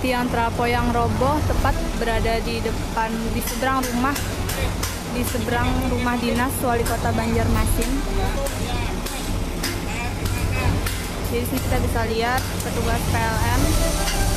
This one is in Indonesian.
tiang trafo yang roboh tepat berada di depan, di seberang rumah dinas Wali Kota Banjarmasin. Jadi sini kita bisa lihat petugas PLN